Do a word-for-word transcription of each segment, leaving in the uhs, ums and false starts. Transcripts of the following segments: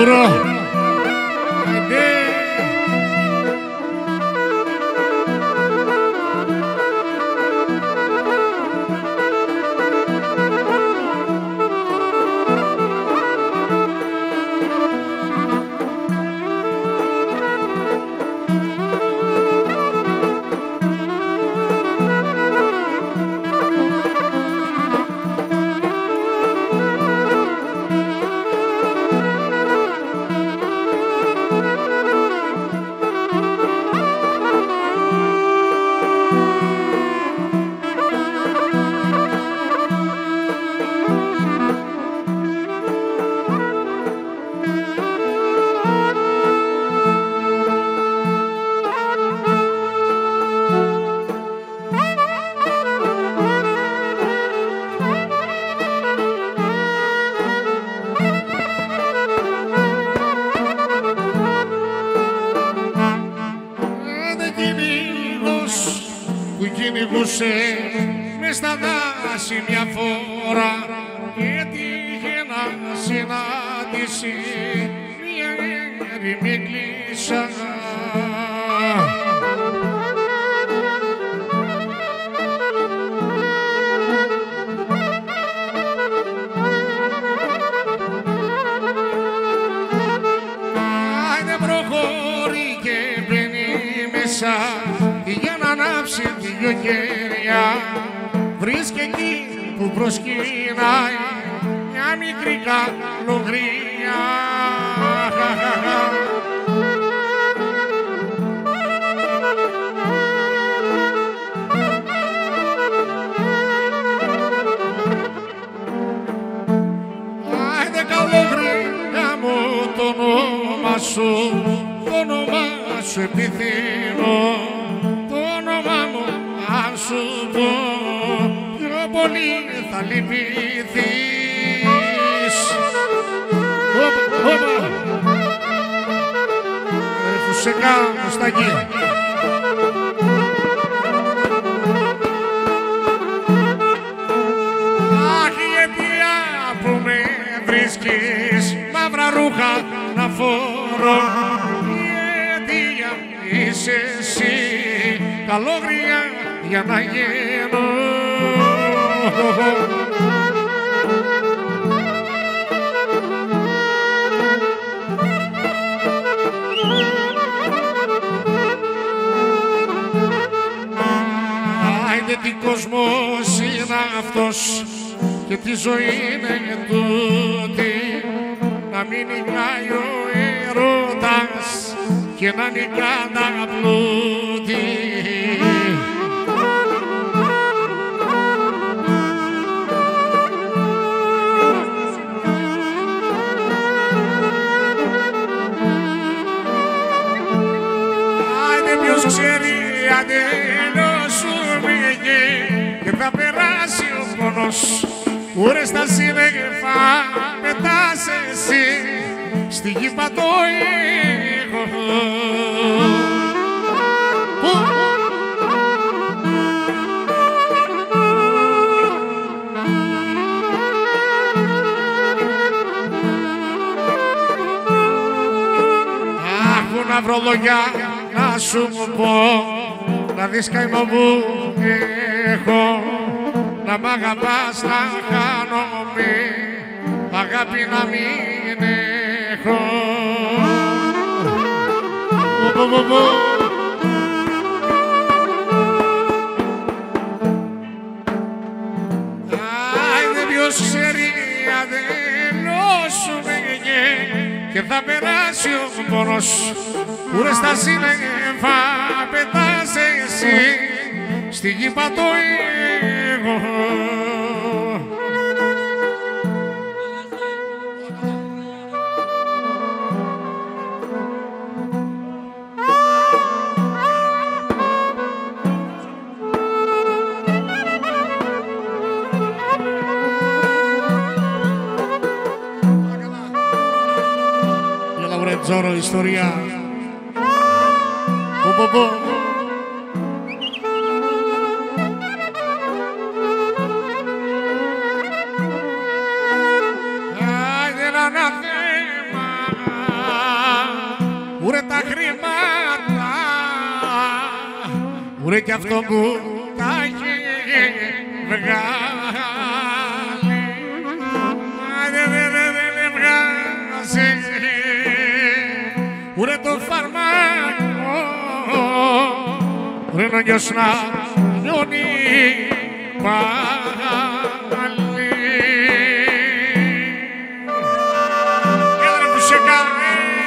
Duro. Που κυνηγούσε μες στα δάση μια φορά και τύχε να συνάντηση μια έρημη κλίσσα. Άιντε προχωρεί και μπαίνει μέσα για να ανάψει δυο χέρια, βρίσκει εκεί που προσκυνάει μια μικρή καλογρία. Άιντε καλογρία μου, το όνομα σου, το όνομα σου επιθυμώ. Αν σου πω πιο πολύ θα λυπηθείς. Όπα, όπα, ε, φουσεκά στα γη. Αχ, η αιτία που με βρίσκεις μαύρα ρούχα να φορώ, η αιτία είσαι εσύ, καλόγρια για να γίνω. Άιντε τι κόσμος είναι αυτός και τι ζωή είναι τούτη, να μην νικάει ο έρωτας και να νικά τα πλούτη. Ξέρει αντελώσουμε και θα περάσει ο πόνος, ούρες στα σύννεφα πετάς εσύ, στη γη πατώ εγώ. Αχ, που να βρω λόγια να σου πω, να δεις καημό που έχω, να μ' αγαπάς να χάνομαι, αγάπη να μην έχω. Άιντε ποιος ξέρει αντελώσουμε και θα περάσει ο πόνος, ούρες στα σύννεφα πετάς εσύ, στη γη πατώ εγώ. Ζώρο ιστορία. Πω πω πω. Άιντε ένα θέμα Ουρε τα χρήματα, ουρε κι αυτό που τα έχει βγάλει. Δεν βγάζει, ουρε το φαρμάκο, ουρε να νιώσει να νιώνει πάλι. Έλα που σε κάνει.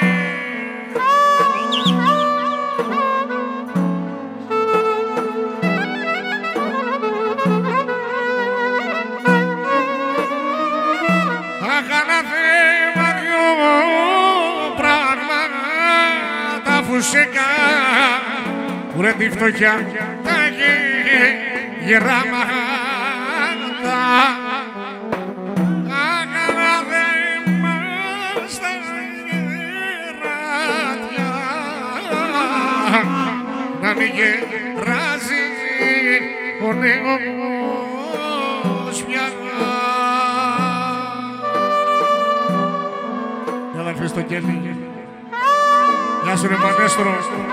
Έκανα θέμα δυο πράγματα φουσικά, ουρε τη φτωχιά τα γεράματα. Έκανα θέμα στα γεράτια, να μην γεράζει ο νέος πια. Έλα Χριστό Κέλη. Γεια σου ρε Μανέστρο.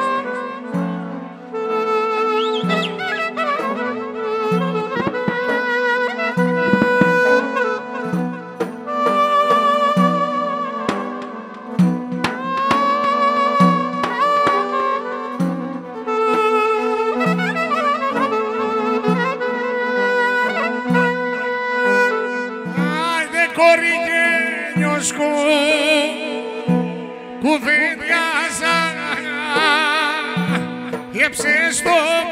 Άιντε κοριγένιος κουβέντιαζα, έψε στο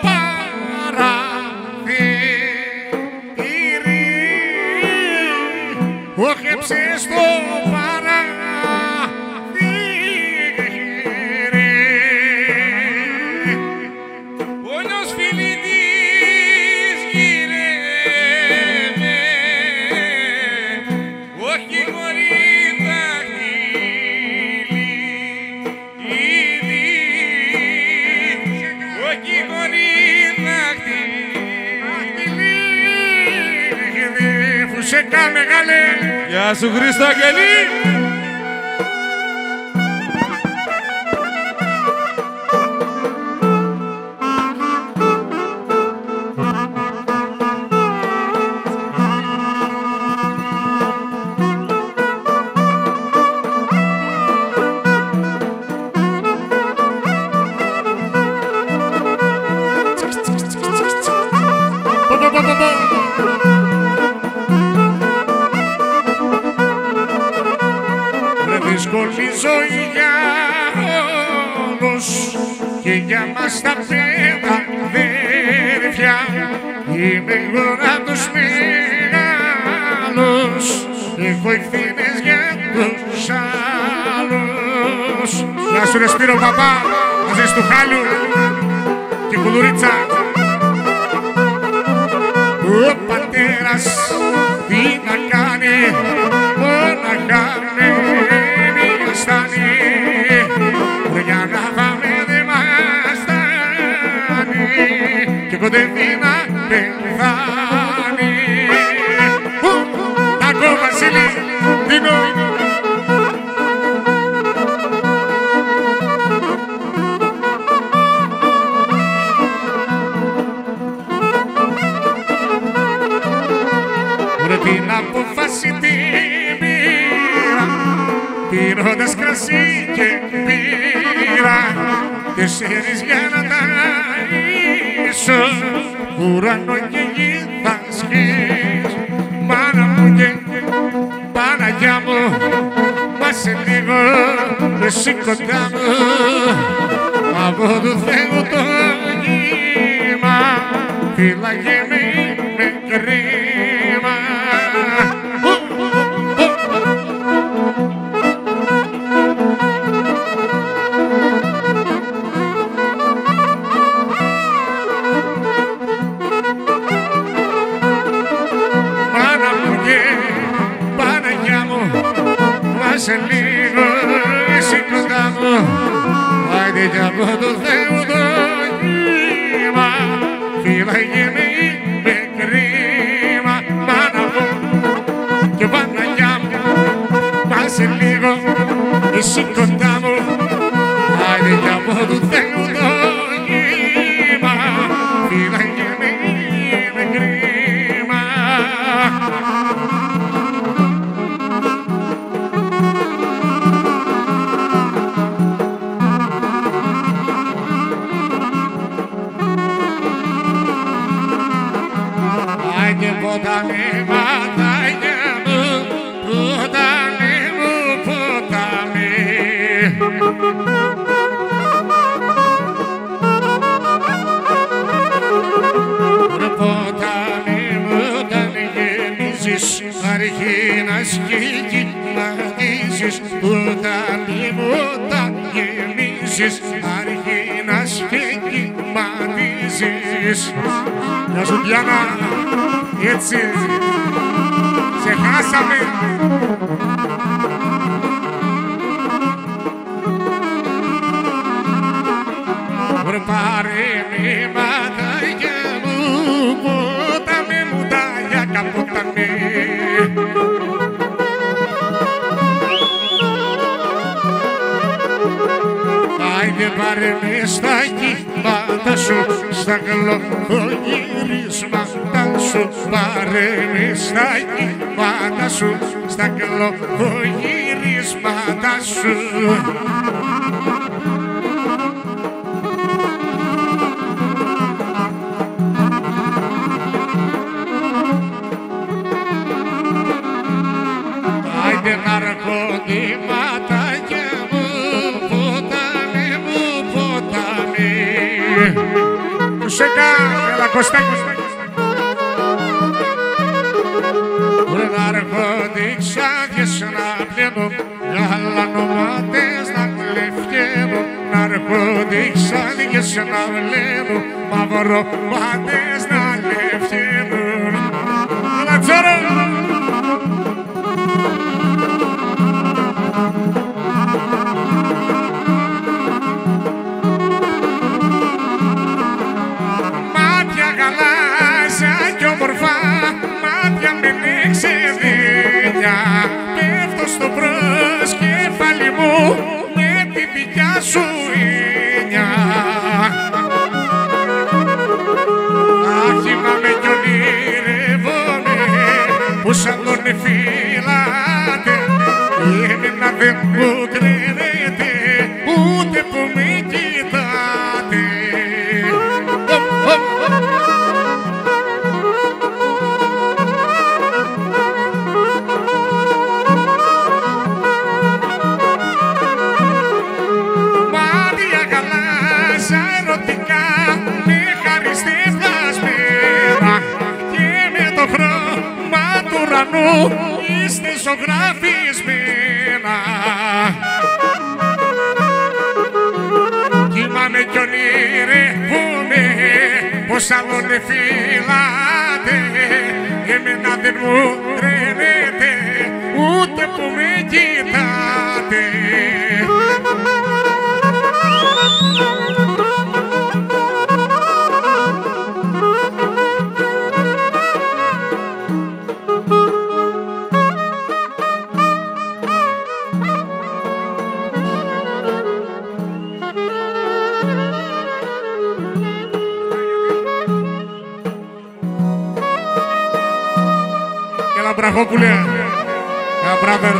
παραθύρι, όχι έψε στο παραθύρι. Όλος φίλη της γυρεύε, όχι χωρίς δάχτυλι. Όχι χωρίς δάχτυλι, φουσέκα μεγάλε. Γεια σου Χρήστο Αγγελή. Δύσκολη ζωή για όλους και για μας τα πέντα αδέρφια. Είμαι εγώ απ' τους μεγάλους, έχω ευθύνες για τους άλλους. Γεια σου ρε Σπύρο Παπά, μαζί του Χάλου και Κουλουρίτσα. Ο πατέρας τι να κάνει, μόναχα με στάνει, για να φάμε δε μας στάνει και κοντεύει να πεθάνει. Ακόμα Βασίλη, Δίνο. Ωραία την απόφαση την πήρα, πίνοντας κρασί και πήρα τέσσερις για να ταΐσω, ουρανό και γη θα σκίσω. Μάνα μου και Παναγιά μου, μα σε λίγο εσύ κοντά μου, από του Θεού το κύμα, φύλαγε με με κρίμα. Σε λίγο εσύ κοντά μου, άιντε κι από το Θεό το κύμα, φύλαγε με με κρίμα. Μάνα μου και Παναγιά μου, μα σε λίγο εσύ κοντά μου, σχηματίζεις που τα λίμωτα γεμίζεις αρχή να σχηματίζεις. Γεια σου Διάννα, έτσι σε χάσαμε. Βρε πάρε με ματάκια μου, ποτάμε μου τα λιάκα ποτάμε. Άιντε πάρε με στα κύματα σου, στα γλωκογυρίσματα σου. Πάρε με στα κύματα σου, στα γλωκογυρίσματα σου. Άιντε ναρκωτήματάκια μου, ποτάμι μου, ποτάμι. Μουσικά, έλα Κωστάκη. Βρε ναρκωτήξαδιες να πλένω, γαλανομάτες να κλεφταίνω. Ναρκωτήξαδιες να βλένω, μαυρομάτες να λεφταίνουν. Έλα Τζόρο! Μάτια γαλάζια κι όμορφα, μάτια με νεξεδένια. Πέφτω στο προσκεφάλι μου με τη δικιά σου έννοια. Άχημα κι ονειρεύομαι που σαν τον εφήλατε. Εμένα δεν μου τρένετε ούτε που με κοιτάτε. Μάτια γαλάζια ερωτικά με χαριστεύασμένα και με το χρώμα του ουρανού είστε ζωγραφισμένα. Κοιμάμαι κι ονειρεύομαι πως άλλον εφήλατε. Εμένα δεν μου τρένετε ούτε που με κοιτάτε. Έλα Μπραχόπουλε, έλα brother.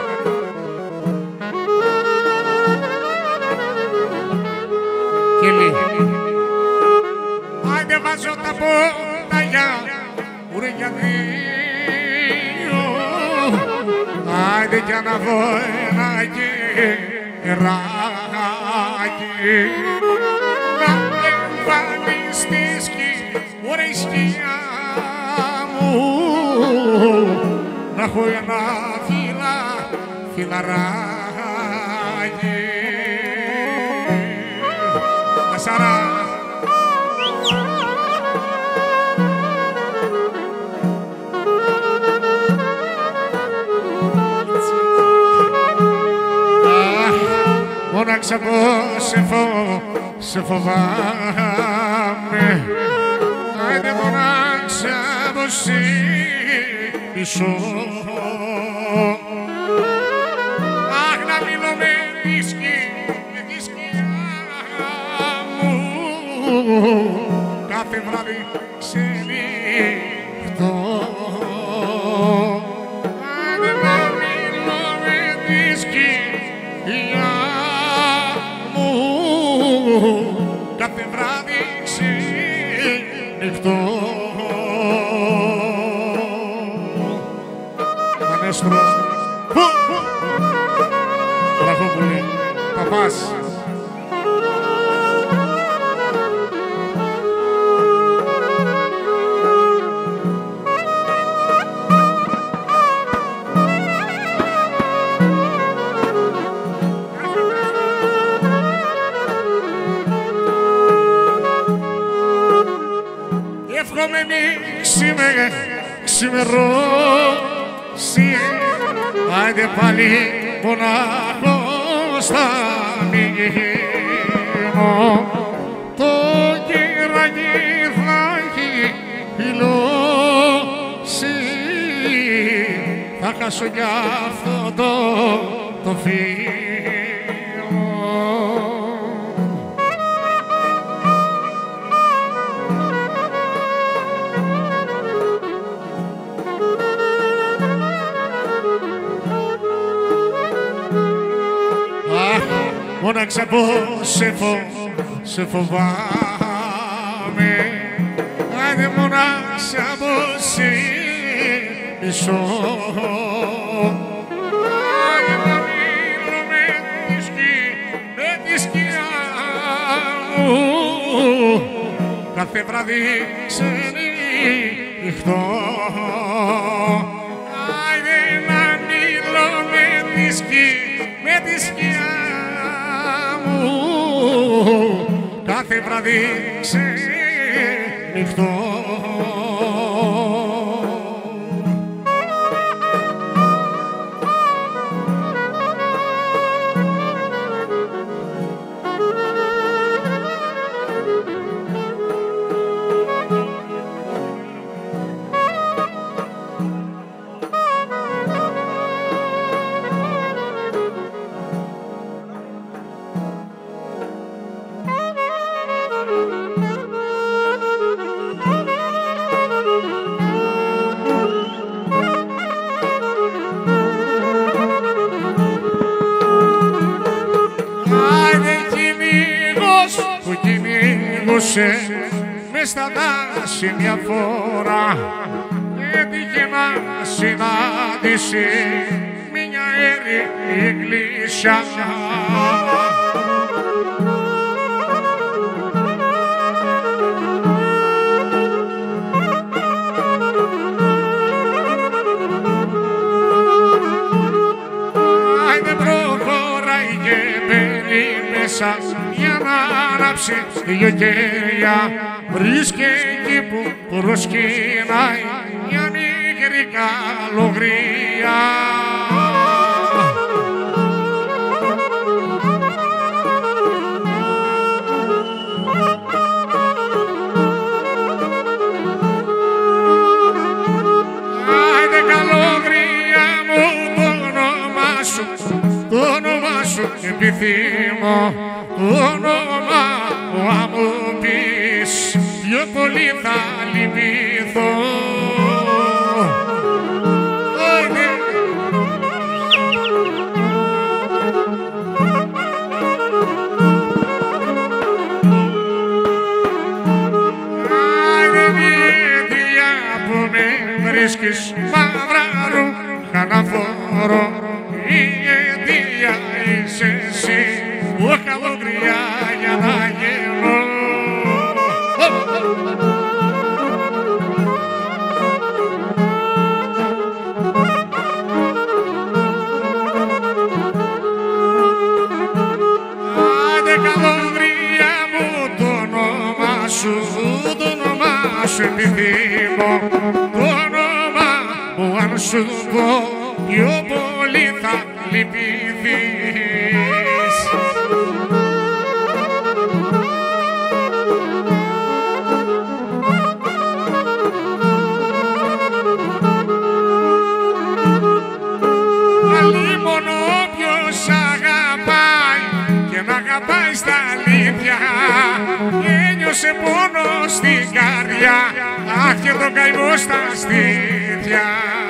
Κελί. Άιντε βάζω τα πόδια, ουρε για δύο. Άιντε κι αναβώ ένα κεράκι. Να εμφανιστείς κι ουρε η σκιά μου. Να έχω ένα φύλλα, φυλαράκι. Τεσσάρα. Αχ, μόναξα πως σε φο, σε φοβάμαι. Άιντε μόναξα πως σε πίσω. Αχ, να μιλώ με τη σκιά, με τη σκιά μου. Κάθε βράδυ ξενυχτώ. Άντε να μιλώ με τη σκιά μου. Κάθε βράδυ ξενυχτώ. Ανέστρος. Βραχόπουλε, παπάς. μόνο με μη ξημε, ξημερώσει. Άιντε πάλι μονάχος θα μείνω. Το κυραγί θα έχει φιλώσει. Θα χάσω κι αυτό το, το φίλο. Μόναξα πως σε, φο, σε φοβάμαι. Άντε μόναξα πως σε μισώ. Άντε να μείνω με τη σκη, με τη σκιά μου. Κάθε βράδυ ξενυχτώ. Άντε να μείνω με τη σκη, με τη σκιά. Κάθε βράδυ ξενυχτώ. Μες στα δάση μια φορά έτυχε να συνάντηση μια έρημη εκκλησιά. Άιντε προχωράει και μπαίνει μέσα για να ανάψει δυο κέρια. Βρίσκε εκεί που προσκυνάει μια μικρή καλογρία. Άιντε καλογρία μου, το όνομά σου, το όνομά σου επιθυμώ. Το όνομα μου αν μου πεις, πιο πολύ θα λυπηθώ. Άιντε μύτια που με βρίσκεις μαύρα ρούχα να φορώ. Η αιτία είσαι εσύ, ο καλογριά για να γίνω. Άντε καλογριά μου, το όνομά σου, το όνομά σου επιθυμώ. Το όνομα μου αν σου πω, πιο πολύ θα λυπηθείς. Αλλήμον όποιος αγαπάει και να αγαπάει στα αλήθεια, ένιωσε πόνο στην καρδιά, αχ και τον καημό στα στήθια.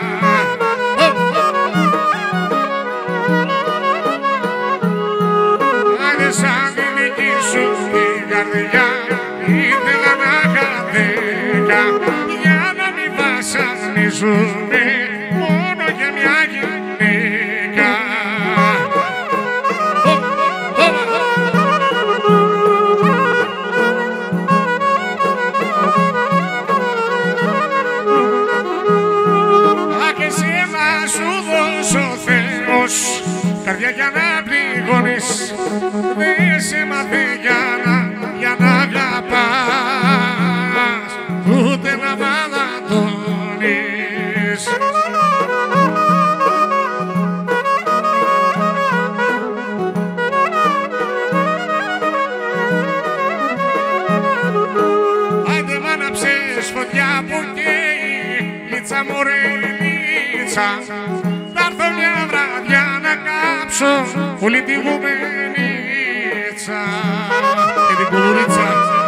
Άντε σαν τη δική σου την καρδιά ήθελα να χαθέκα, για να μην βασανίζουμε μόνο για μια γυναίκα. Αχ εσένα σου δώσω ο Θεός, καρδιά για να πληγώνεις, δεν σε μάθε για να, για να αγαπάς, ούτε να κουλουρίτσα. Θα έρθω μια βραδιά να κάψω όλη τη γουμενίτσα και την κουλουρίτσα.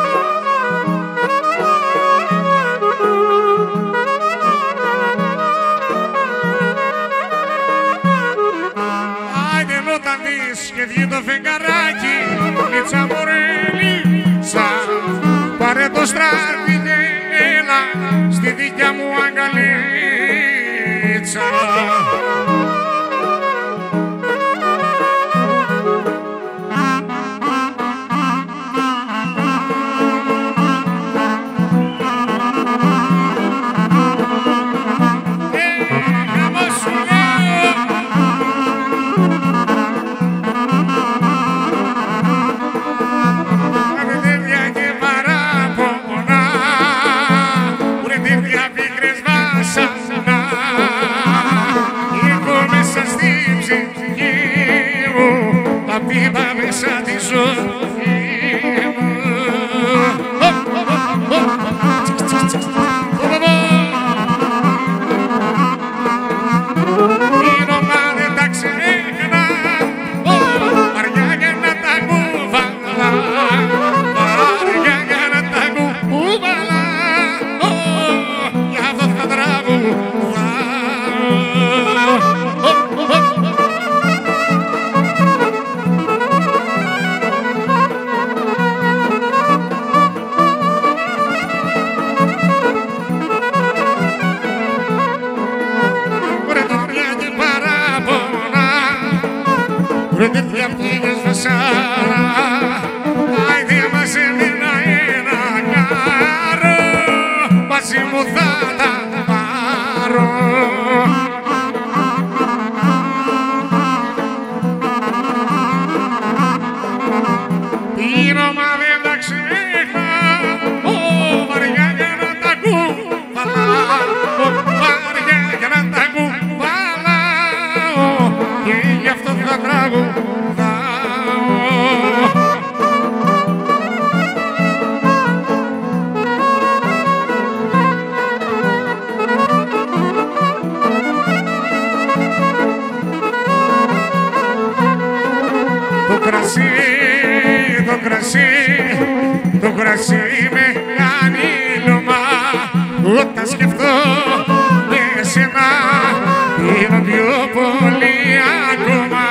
Άιντε όταν δεις και βγει το φεγγαράκι, λίτσα μωρέ λίτσα, πάρε το στράδι και έλα στη δικιά μου αγκαλίτσα. Μέσα τη ζωή μου η Ρώμα δεν τα ξέχνα, βαριά για να τα κουβαλά, βαριά για να τα κουβαλά, γι' αυτό θα τραγουδά. Βρε τέτοια πήγες βασάρα, άιντε μας εμένα ένα κάρο, μαζί μου θα τα πάρω. Η Ρώμα δεν τα ξέχνα, βαριά για να τα κουβαλάω, βαριά για να τα κουβαλάω, και γι' αυτό θα τραγουδάω. Το κρασί, το κρασί, το κρασί με κάνει λωμά, όταν σκεφτώ εσένα πίνω πιο πολύ ακόμα.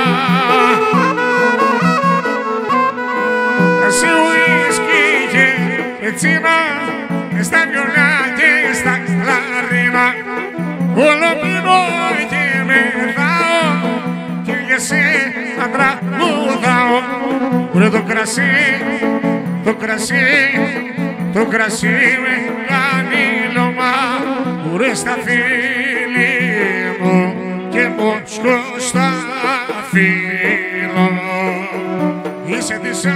Κρασί, ουίσκι και πετσίνα, στα βιολιά και στα κλαρίνα, όλο πίνω και μεθάω και για σένα τραγουδάω. Βρε το κρασί, το κρασί, το κρασί με κάνει λωμά, βρε στα φίλη μου και μόσκο στα φίλο. Είσαι της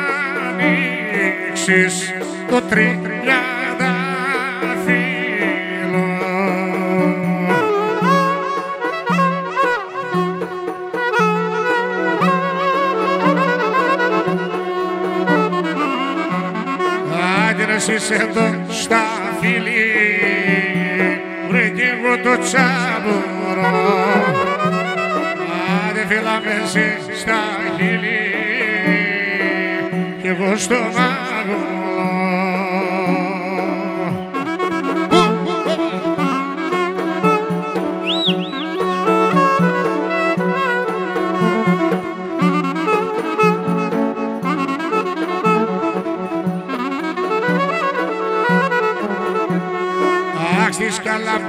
άνοιξης το τριάντα φύλλο. Άντε να είσαι εδώ στα φιλί, βρε κι εγώ το τσάμπουρο. Άντε φίλα με εσύ στα χείλη κι εγώ στο μάγουλο. Αχ, στις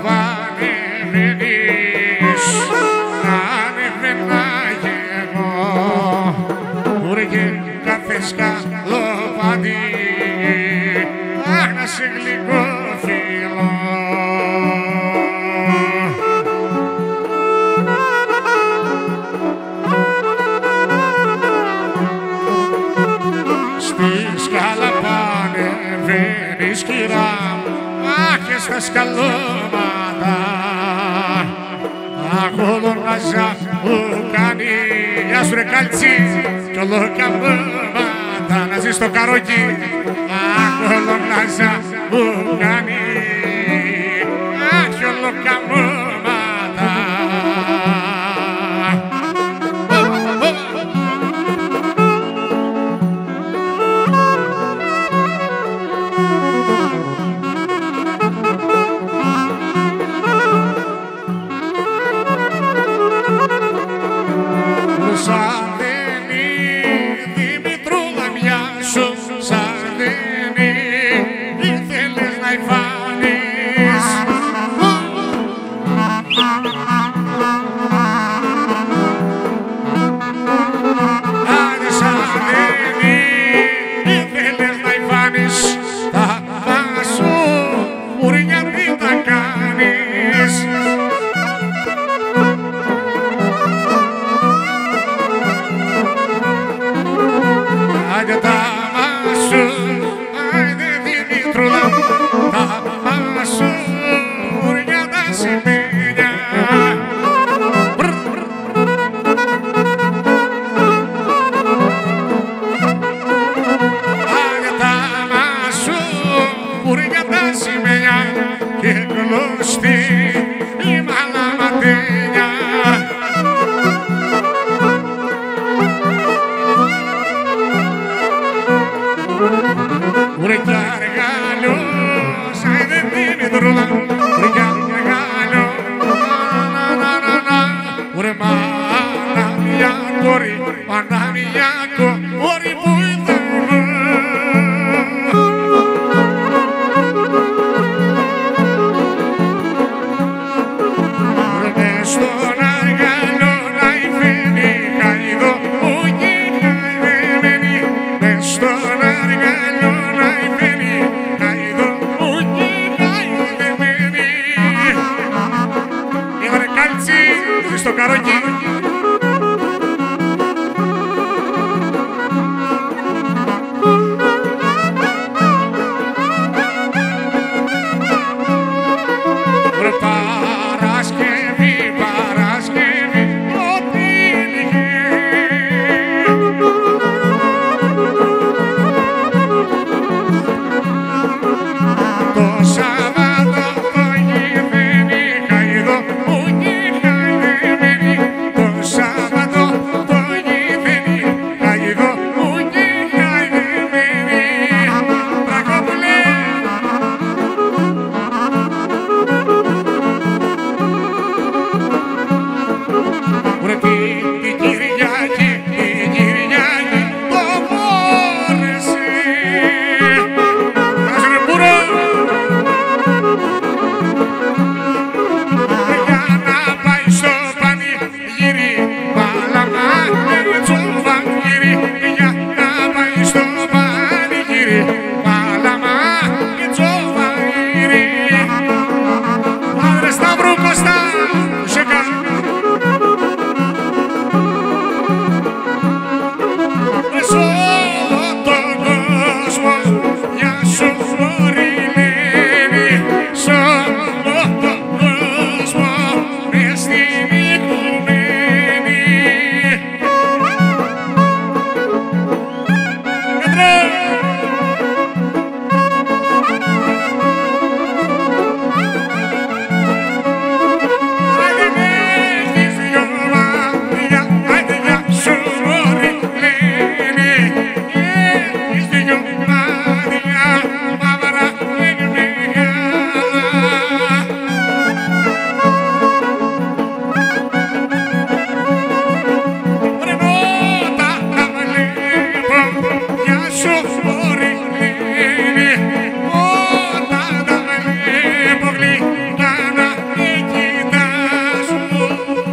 καλαπάνευες, ανεβαίνα κι εγώ, βρε και κάθε σκαλοπάτι, αχ, να σε γλυκό φίλο. Στις καλαπάνευες, κυρά μου, αχ, και στα σκαλώματα, αχ, όλο ναζά μου κάνει, γεια σου ρε καλτσί, κι όλο καμώματα, να ζεις στο καρόκι, αχ, όλο ναζά μου κάνει, αχ, κι όλο καμώματα, Άιντε τα μάσου, άιντε Δημήτρουλα, τα μάσου, ουριά τα σημαίνια. Άιντε τα μάσου, ουριά τα σημαίνια και κλωστή η μαλαματένια. Ουρε κι αργάλιος, άιντε Δημήτρουλα, ουρε κι αργάλιος, να να να να. Ουρε μανάμια κόρη, μανάμια κόρη που είδε εγώ. Ουρε μες στον αργάλιο να υφαίνει χαϊδό, ουγγί χαϊδεμένη, μες στον αργάλιο να υφαίνει χαϊδό, ουγγί χαϊδεμένη. Είδωρε κάλτσι, στο καρόκι. Ουρε Παρασκευή, Παρασκευή, ό,τι λίγε. Το Σαββάτο το γηδένει χαϊδό, ουγγί χαϊδεμένη. Το Σαββάτο το γηδένει χαϊδό, ουγγί χαϊδεμένη. Τραγόπουλε. Ουρε την Κυριακή, την Κυριακή το φόρεσε. Κάτσε ρε μπούρο. Για να πάει στο πανηγύρι, μάλαμα και τσοβαγύρι. Για να πάει στο πανηγύρι, μάλαμα και τσοβαγύρι. Άντρε Σταύρου Κώστα, σε κάνω. Σ' όλο τον κόσμο μια σου μπορεί λένε. Σ' όλο τον κόσμο μες στην οικουμένη. Κατρέ! Άιντε με έχεις δυο μάτια, άιντε για σου μπορεί λένε. Έχεις δυο μάτια, μαύρα και μεγάλα. Ρε νότα τα βλέπω, για σου μπορεί λένε. Όταν τα βλέπω γλυκά να με κοιτάζουν.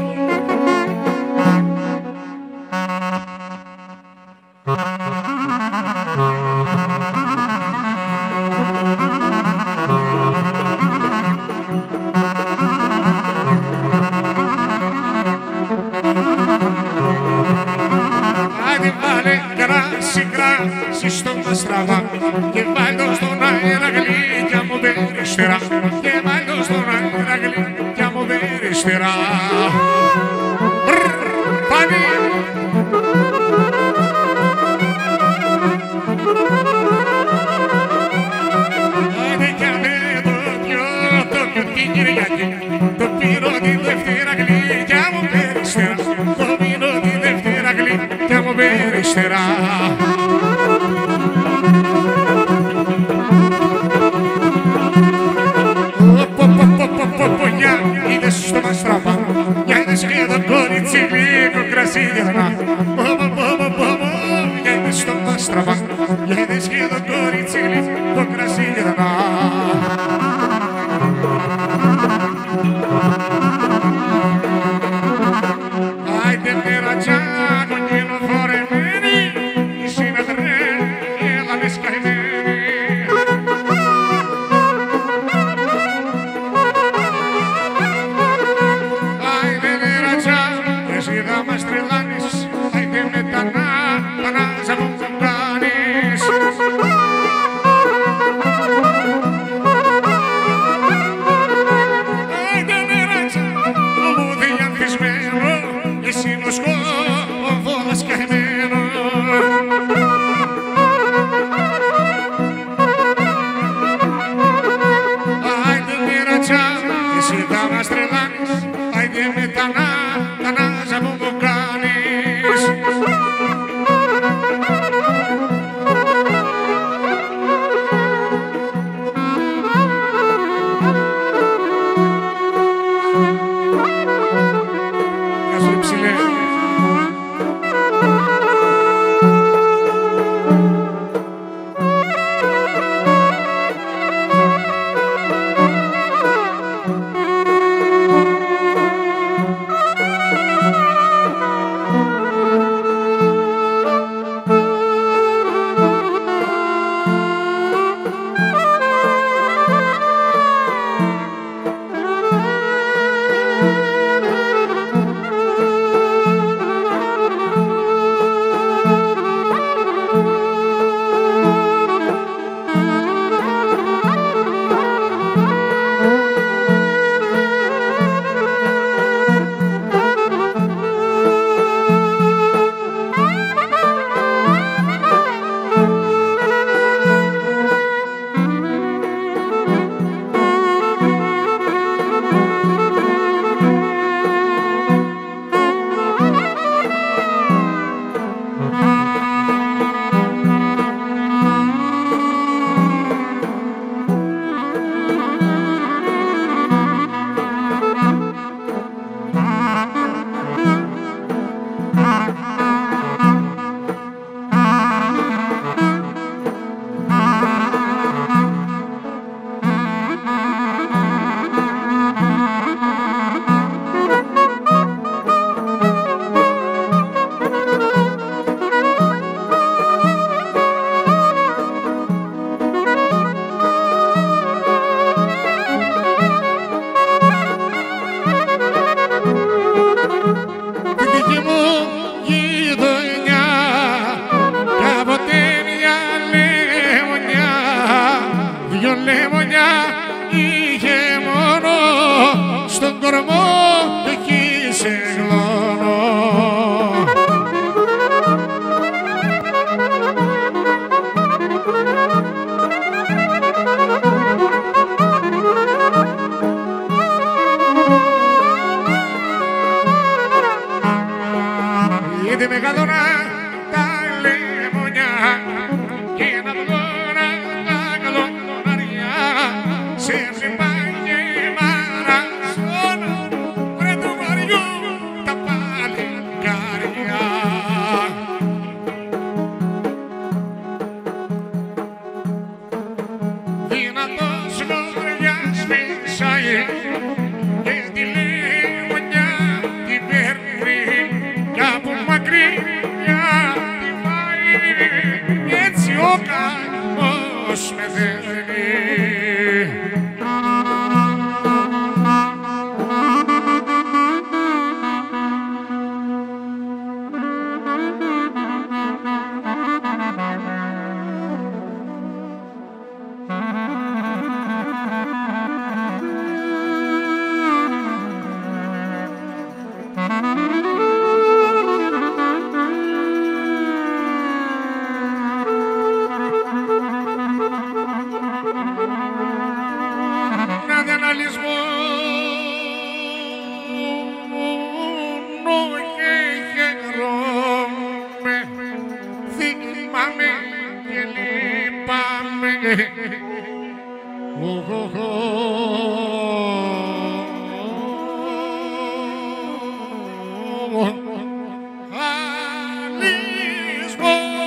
Άντε βάλε κράσι, κράσι στο μαστραβά και βάλ' το στον αέρα γλυκιά μου περιστερά. Και βάλ' το στον αέρα γλυκιά μου περιστερά. Πάνι! Άντε κι άνε το πιο, το πιο την Κυριακή. Το πήρω τη Δευτέρα γλυκιά μου περιστερά. Το πήρω τη Δευτέρα γλυκιά μου περιστερά. Για είδες στο μαστραβά, για είδες και το κορίτσι λίγο κρασί διαδρά. Για είδες στο μαστραβά, για είδες και το κορίτσι λίγο κρασί διαδρά. Άιντε μέρα τζάνο κυλοφορεμένη, η συνεδρέ, έλα λες καημένη. Μας τρελάνεις, άιντε με τα να, τα να, ζαβού, ζαβού, θυμάμαι και λυπάμαι. Άλλης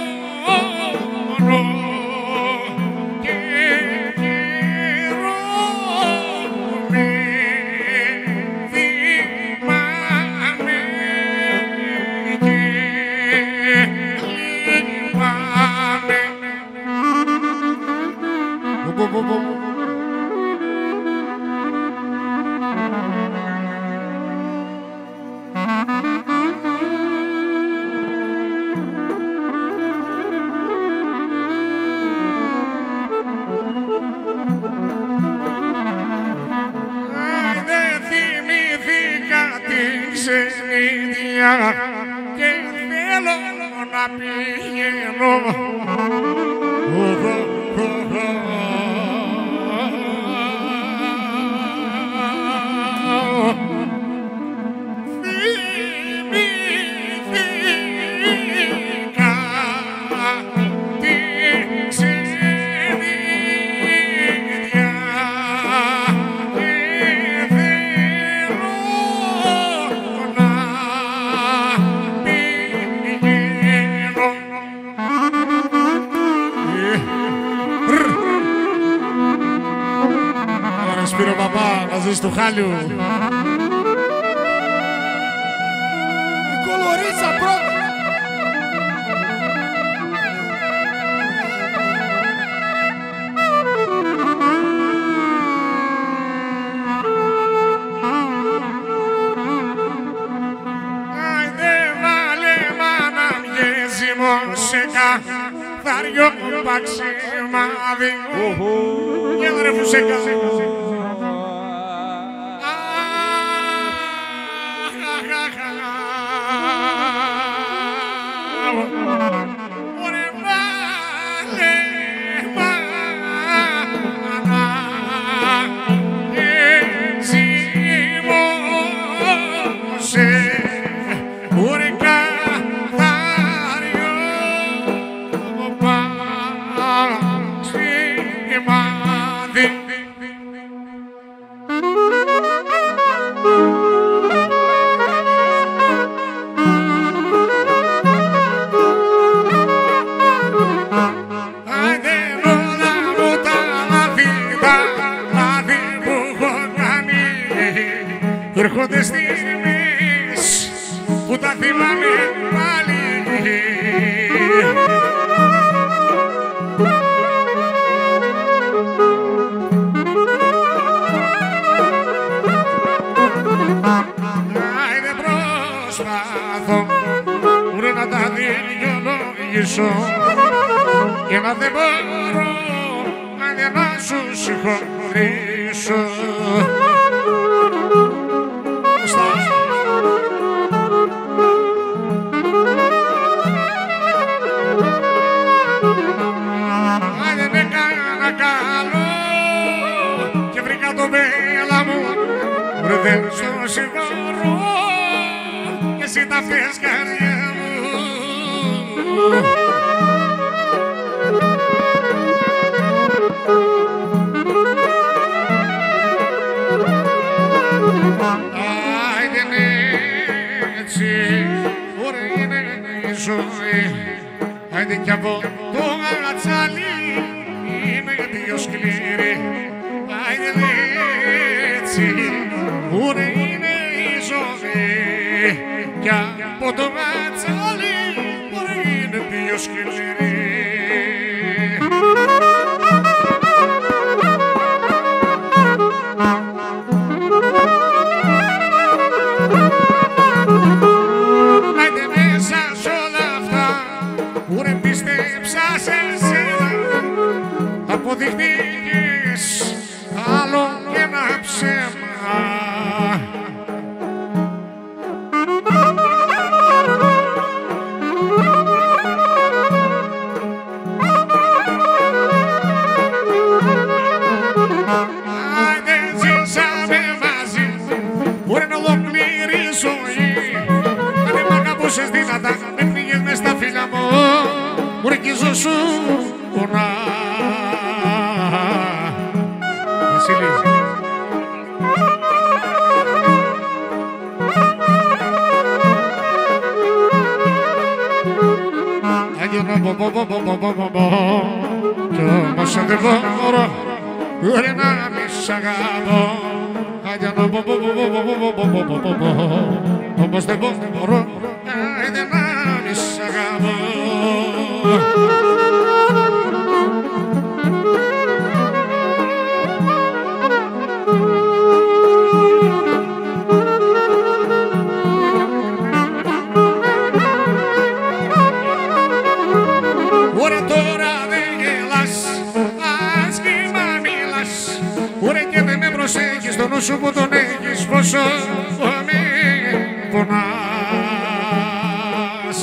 μόνο και καιρό με θυμάμαι και λυπάμαι. Και θέλω να πηγαίνω. Θυμήθηκα την ξενίδια και θέλω να πηγαίνω. Άρα Σπύρο παπά, να ζεις του Χάλιου. Κολορίτσα πρώτα. Άιντε βάλε μάνα μιέζει μοσέκα, θαριό παξιμάδι. Για ρε φουσέκα. Ωρε βάλε μάνα έτσι μόσε, ωρε καθάριο παξιμάδι. Έρχονται στιγμές που τα θυμάμαι πάλι. Άιντε προσπαθώ ούτε να τα δικαιολογήσω και να δεν μπορώ άντε να σου συγχωρήσω. Άντε με κάνα καλό και βρήκα το μπέλα μου, ρε δεν σου συγχωρώ και εσύ τα φταίς καρδιά μου. Άιντε ναι έτσι, ωραία είναι η ζωή. Άιντε κι από το αγατσάλι είναι πιο σκληρή. Άιντε ναι έτσι, ωραία είναι η ζωή. Κι από το αγατσάλι ωραία είναι πιο σκληρή. Αποδειχθήκες άλλο ένα ψέμα. Άιντε ζήσαμε μαζί, μπορεί να ολοκλήρει η ζωή. Αν μ' αγαπούσες δυνατά, με πνίγες μες στα φύλλα μου. ουρκίζω σου πονά. Βασίλης. Κι όμως δεν μπορώ ούτε να μη σ' αγαπώ. Όμως δεν μπορώ ούτε να μη σ' αγαπώ. Ωραία τώρα δεν γελάς, άσχημα μιλάς. Ωραία και δεν με προσέχεις το νου σου που τον έχεις, πόσο με πονάς.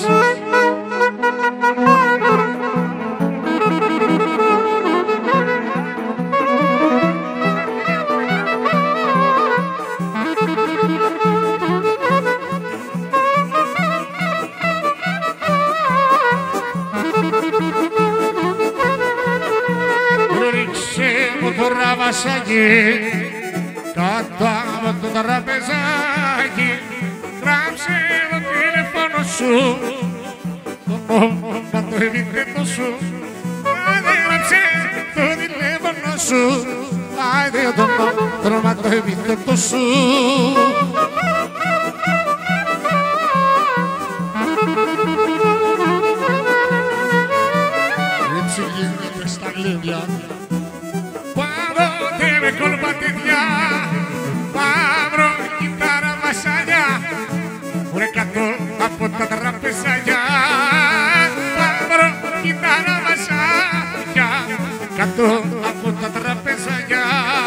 Βασάκι, κάτω από το τραπεζάκι, γράψε το τηλέφωνο σου, το όνομα το επίθετο σου. Άντε γράψε το τηλέφωνο σου, άντε το όνομα το επίθετο σου. Έτσι γίνεται στα γλύβια. Με κολπατίδια, μαύρο κυτάρα βασάνια, βρε κάτω από τα τραπεζάκια. Μαύρο κυτάρα βασάνια, κάτω από τα τραπεζάκια.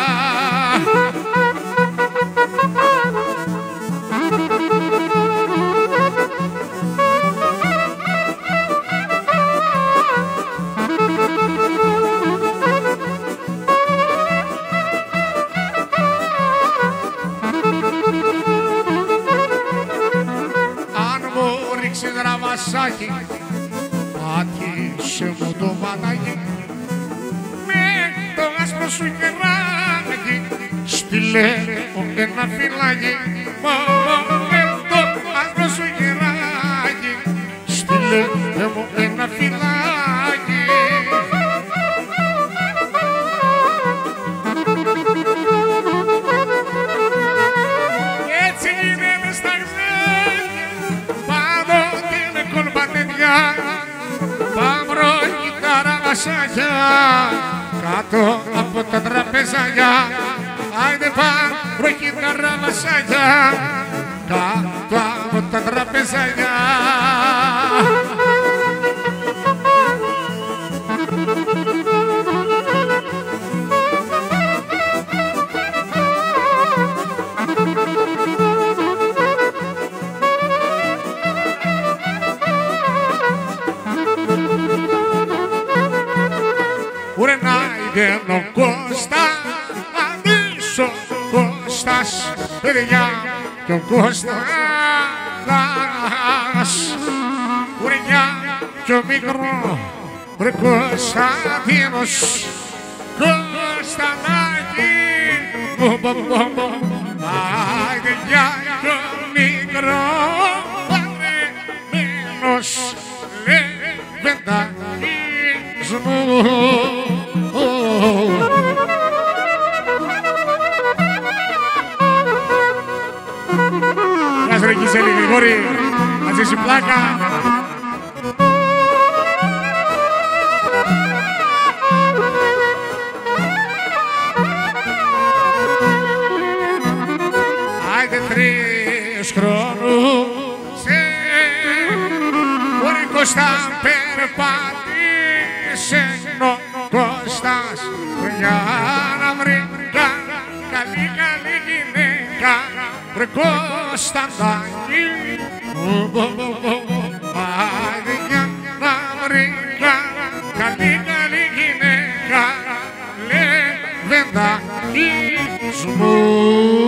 Δραβασάκι, πάτησε μου το μανάκι, με το άσπρο σου κεράκι, στείλε μου ένα φυλάκι. Με το άσπρο σου κεράκι, στείλε μου ένα φυλάκι. Έτσι γίνεται στα μαύρο κυτάρα βασάκια, κάτω από τα τραπεζάκια. Άιντε μαύρο κυτάρα βασάκια, κάτω από τα τραπεζάκια. Ουρε να ηγαίνω Κώστα, αντίσω Κώστας, παιδιά κι ο Κώστας. Ουρε για κι ο μικρό, ουρε Κωνσταντίνος, Κωνσταντάκη. Άιντε για κι ο μικρό, παρεμένος λεβεντάκης μου. Γεια σου ρε Κισέλη Γρηγόρη, μαζί σου πλάκα. Άιντε τρεις χρόνους, ωρε Κώστα περπάτησε ο Κώστας για να βρει καλή καλή γυναίκα. Ρε Κωνσταντάκη, άιντε για να βρει καλή καλή γυναίκα, λεβεντάκης μου.